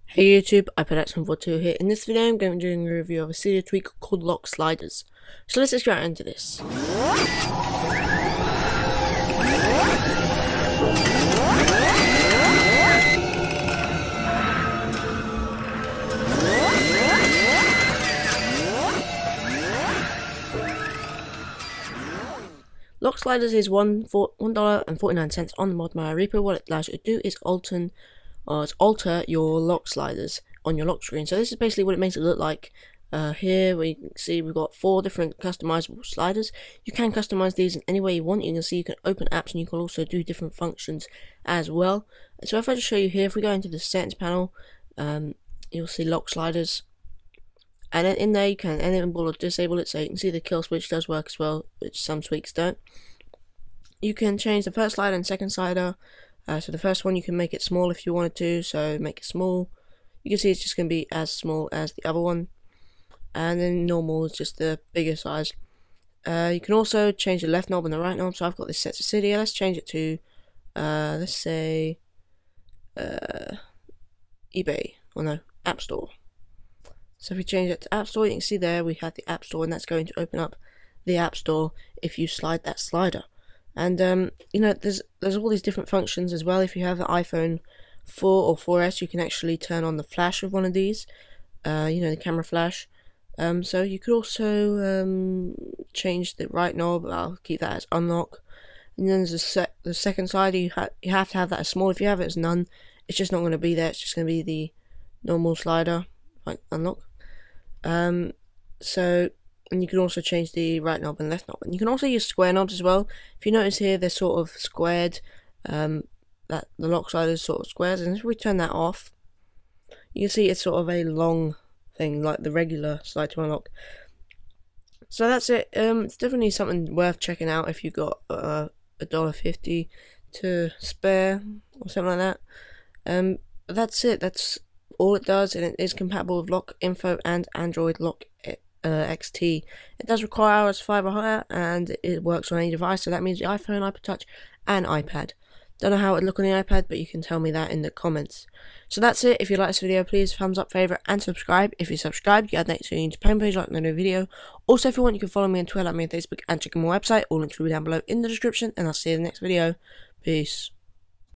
Hey YouTube, iPadX142 here. In this video I'm going to be doing a review of a Cydia tweak called Lock Sliders. So let's just get right into this. Lock Sliders is $1.49 on the ModMyR repo. What it allows you to do is alter your lock sliders on your lock screen. So this is basically what it makes it look like. Here we can see we've got 4 different customizable sliders. You can customize these in any way you want. You can see you can open apps and you can also do different functions as well. So if I just show you here, if we go into the settings panel, you'll see lock sliders, and then in there you can enable or disable it. So you can see the kill switch does work as well, which some tweaks don't. You can change the first slider and second slider. So the first one you can make it small if you wanted to, so make it small. You can see it's just going to be as small as the other one, and then normal is just the bigger size. You can also change the left knob and the right knob. So I've got this set to Cydia. Let's change it to let's say eBay, or no, App Store. So if we change it to App Store, you can see there we have the App Store, and that's going to open up the App Store if you slide that slider. And you know, there's all these different functions as well. If you have an iPhone 4 or 4S, you can actually turn on the flash with one of these. You know, the camera flash. So you could also change the right knob. I'll keep that as unlock. And then there's the second slider. You have to have that as small. If you have it as none, it's just not going to be there. It's just going to be the normal slider, like unlock. And you can also change the right knob and left knob. And you can also use square knobs as well. If you notice here, they're sort of squared. That the lock slider is sort of squares. And if we turn that off, you can see it's sort of a long thing, like the regular slide to unlock. So that's it. It's definitely something worth checking out if you've got $1.50 to spare or something like that. But that's it. That's all it does, and it is compatible with Lock Info and Android Lock XT. It does require iOS 5 or higher, and it works on any device, so that means the iPhone, iPod Touch, and iPad. Don't know how it would look on the iPad, but you can tell me that in the comments. So that's it. If you like this video, please thumbs up, favourite, and subscribe. If you subscribe, you get next to your home page like the new video. Also, if you want, you can follow me on Twitter, like me on Facebook, and check out my website. All links will be down below in the description, and I'll see you in the next video. Peace.